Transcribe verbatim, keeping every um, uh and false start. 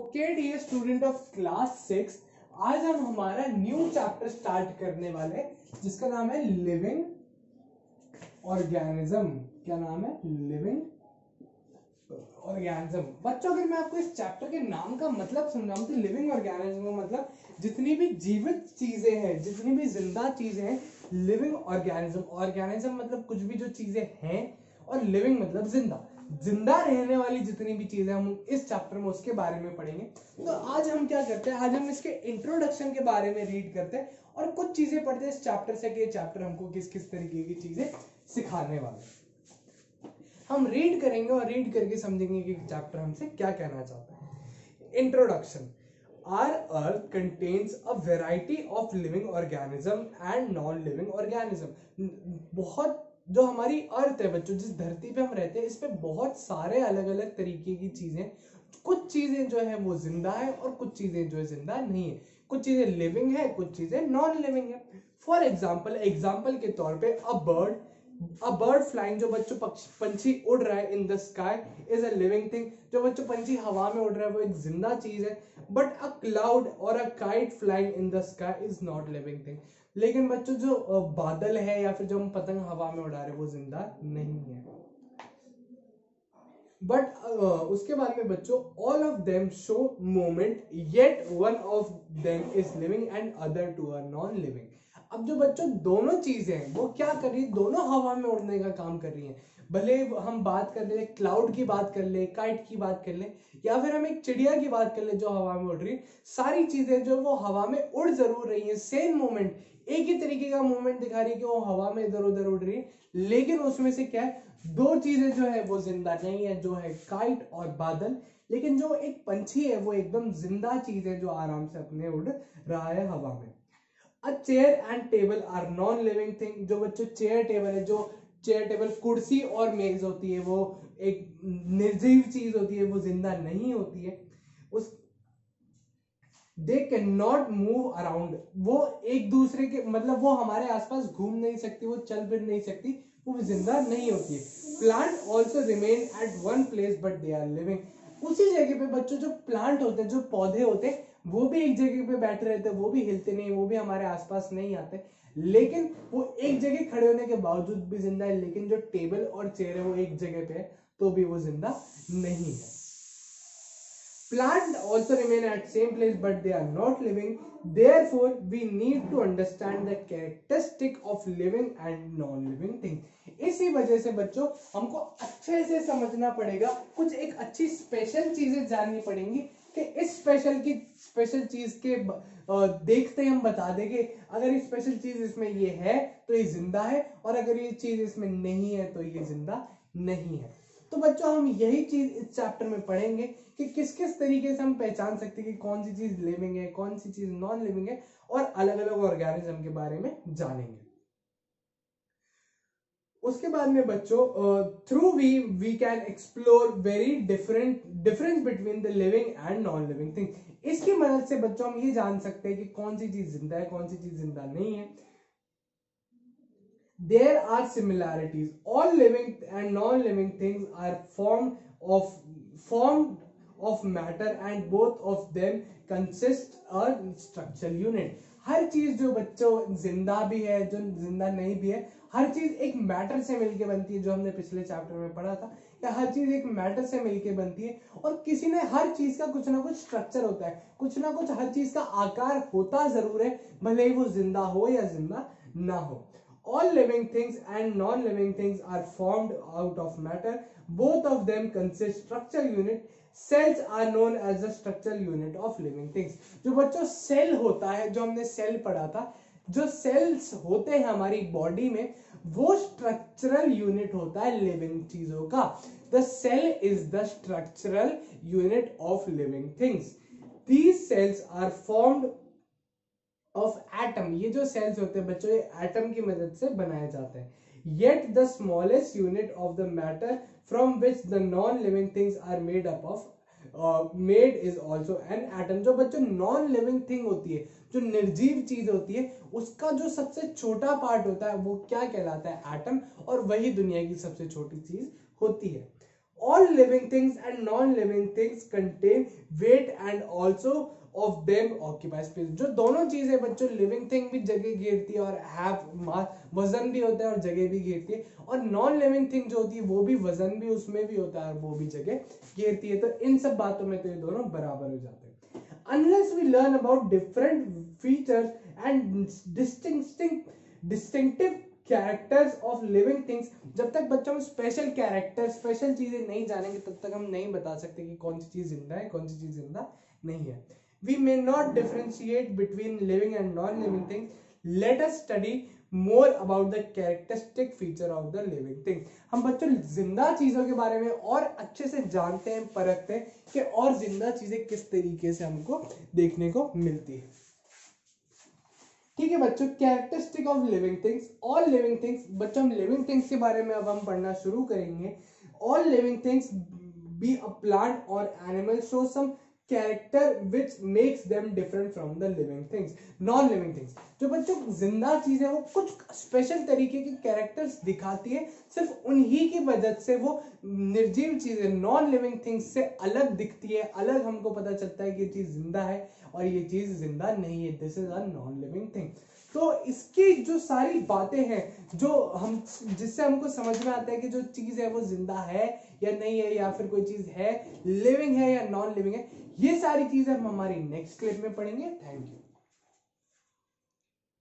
Okay dear student of class six, आज हम हमारा न्यू चैप्टर स्टार्ट करने वाले हैं जिसका नाम है लिविंग ऑर्गेनिज्म। क्या नाम है? Living organism. बच्चों, अगर मैं आपको इस चैप्टर के नाम का मतलब समझाऊं तो लिविंग ऑर्गेनिज्म का मतलब जितनी भी जीवित चीजें हैं, जितनी भी जिंदा चीजें हैं, लिविंग ऑर्गेनिज्म। ऑर्गेनिज्म मतलब कुछ भी जो चीजें हैं और लिविंग मतलब जिंदा जिंदा रहने वाली जितनी भी चीजें हम इस चैप्टर में उसके बारे में पढ़ेंगे। तो आज हम क्या करते हैं, आज हम इसके इंट्रोडक्शन के बारे में रीड करते हैं और कुछ चीजें पढ़ते हैं इस चैप्टर से कि चैप्टर हमको किस किस तरीके की चीजें सिखाने वाले। हम रीड करेंगे और रीड करके समझेंगे कि चैप्टर हमसे क्या कहना चाहता है। Introduction. Our earth contains a variety of living organism and non-living organism। बहुत जो हमारी अर्थ है बच्चों, जिस धरती पे हम रहते हैं, इस पे बहुत सारे अलग अलग तरीके की चीजें, कुछ चीजें जो है वो जिंदा है और कुछ चीजें जो है जिंदा नहीं है। कुछ चीजें लिविंग है, कुछ चीजें नॉन लिविंग है। फॉर एग्जाम्पल एग्जाम्पल के तौर पे a bird a bird flying, जो बच्चों पंछी उड़ रहा है in the sky, is a living thing. जो बच्चों पंछी हवा में उड़ रहा है वो एक जिंदा चीज है। बट अ क्लाउड और a kite flying in the sky is not living thing. लेकिन बच्चों जो बादल है या फिर जो हम पतंग हवा में उड़ा रहे हैं वो जिंदा नहीं है। बट uh, उसके बाद में बच्चों all of them show movement, yet one of them is living and other two are non living. अब जो बच्चों दोनों चीजें हैं वो क्या कर रही है, दोनों हवा में उड़ने का काम कर रही हैं। भले हम बात कर ले, क्लाउड की बात कर ले, काइट की बात कर ले, या फिर हम एक चिड़िया की बात कर ले जो हवा में उड़ रही है, सारी चीजें जो वो हवा में उड़ जरूर रही है, सेम मूवमेंट, एक ही तरीके का मूवमेंट दिखा रही है कि वो हवा में इधर उधर उड़ रही है। लेकिन उसमें से क्या है, दो चीजें जो है वो जिंदा नहीं है, जो है काइट और बादल। लेकिन जो एक पंछी है वो एकदम जिंदा चीज है जो आराम से अपने उड़ रहा है हवा में। A chair and table are non living thing. जो बच्चों चेयर टेबल है, जो चेयर टेबल कुर्सी और मेज होती है, वो एक निर्जीव चीज होती है, वो जिंदा नहीं होती है। उस they can not move around. वो एक दूसरे के मतलब वो हमारे आसपास घूम नहीं सकती, वो चल फिर नहीं सकती, वो जिंदा नहीं होती है। Plant also remain at one place but they are living. उसी जगह पे बच्चों जो प्लांट होते हैं, जो पौधे होते हैं, वो भी एक जगह पे बैठे रहते हैं, वो भी हिलते नहीं, वो भी हमारे आसपास नहीं आते, लेकिन वो एक जगह खड़े होने के बावजूद भी जिंदा है। लेकिन जो टेबल और चेयर है वो एक जगह पे है तो भी वो जिंदा नहीं है। Plants also remain at same place but they are not living. Therefore, we need to understand the characteristic of living and non-living things. इसी वजह से बच्चों हमको अच्छे से समझना पड़ेगा, कुछ एक अच्छी स्पेशल चीजें जाननी पड़ेंगी कि इस स्पेशल की स्पेशल चीज के देखते हम बता देंगे अगर ये स्पेशल चीज इसमें ये है तो ये जिंदा है, और अगर ये चीज इसमें नहीं है तो ये जिंदा नहीं है। तो बच्चों हम यही चीज इस चैप्टर में पढ़ेंगे कि किस किस तरीके से हम पहचान सकते हैं कि कौन सी चीज लिविंग है, कौन सी चीज नॉन लिविंग है, और अलग अलग ऑर्गेनिज्म के बारे में जानेंगे। उसके बाद में बच्चों through we we can explore very different difference between the living and non living thing. इसकी मदद से बच्चों हम ये जान सकते हैं कि कौन सी चीज जिंदा है, कौन सी चीज जिंदा नहीं है। There are similarities. All living and non-living things are formed of formed of matter and both of them consist a structural unit. हर चीज जो बच्चों जिंदा भी है, जो जिंदा नहीं भी है, हर चीज एक मैटर से मिलके बनती है, जो हमने पिछले चैप्टर में पढ़ा था कि हर चीज एक मैटर से मिलके बनती है। और किसी ने हर चीज का कुछ ना कुछ स्ट्रक्चर होता है, कुछ ना कुछ हर चीज का आकार होता जरूर है, भले ही वो जिंदा हो या जिंदा ना हो। All living things and non-living things are formed out of matter. Both of them consist structural unit. Cells are known as the structural unit of living things. जो बच्चों सेल होता है, जो हमने सेल पढ़ा था, जो सेल्स होते हैं हमारी बॉडी में, वो स्ट्रक्चरल यूनिट होता है लिविंग चीजों का। The cell is the structural unit of living things. These cells are formed of atom. ये जो सेल्स होते हैं बच्चों, ये एटम की मदद से बनाए जाते हैं। Yet the smallest unit of the matter from which the non living things are made up of made is also an atom. जो बच्चों नॉन लिविंग थिंग होती है, जो निर्जीव चीज होती है, उसका जो सबसे छोटा पार्ट होता है वो क्या कहलाता है? एटम। और वही दुनिया की सबसे छोटी चीज होती है। all living things and non-living things contain weight and also of them occupy space। जो दोनों चीजें बच्चों, लिविंग थिंग भी जगह घेरती है और हैव वजन भी होता है और जगह भी घेरती है, और नॉन लिविंग थिंग जो होती है वो भी वजन भी उसमें भी होता है और वो भी जगह घेरती है। तो इन सब बातों में तो ये दोनों बराबर हो जाते हैं। Unless we learn about different features and distincting distinctive characters of living things, जब तक बच्चों में स्पेशल कैरेक्टर स्पेशल चीजें नहीं जानेंगे तब तक हम नहीं बता सकते कि कौन सी चीज जिंदा है कौन सी चीज जिंदा नहीं है। We may not differentiate between living and non living things, let us study more about the characteristic feature of the living thing. हम बच्चों जिंदा चीजों के बारे में और अच्छे से जानते हैं, परखते हैं कि और जिंदा चीजें किस तरीके से हमको देखने को मिलती है। ठीक है बच्चों, characteristic of living things, all living things. बच्चों हम लिविंग थिंग्स के बारे में अब हम पढ़ना शुरू करेंगे। All living things be a plant और animal show some character which makes them different from the living things. Non living things, जो बच्चों जिंदा चीज है वो कुछ स्पेशल तरीके के कैरेक्टर्स दिखाती है, सिर्फ उन्हीं की वजह से वो निर्जीव चीजें नॉन लिविंग थिंग्स से अलग दिखती है, अलग हमको पता चलता है कि ये चीज जिंदा है और ये चीज जिंदा नहीं है, this is a non living thing. तो इसकी जो सारी बातें हैं जो हम जिससे हमको समझ में आता है कि जो चीज है वो जिंदा है या नहीं है, या फिर कोई चीज है लिविंग है या नॉन लिविंग है, ये सारी चीजें हम हमारी नेक्स्ट क्लिप में पढ़ेंगे। Thank you.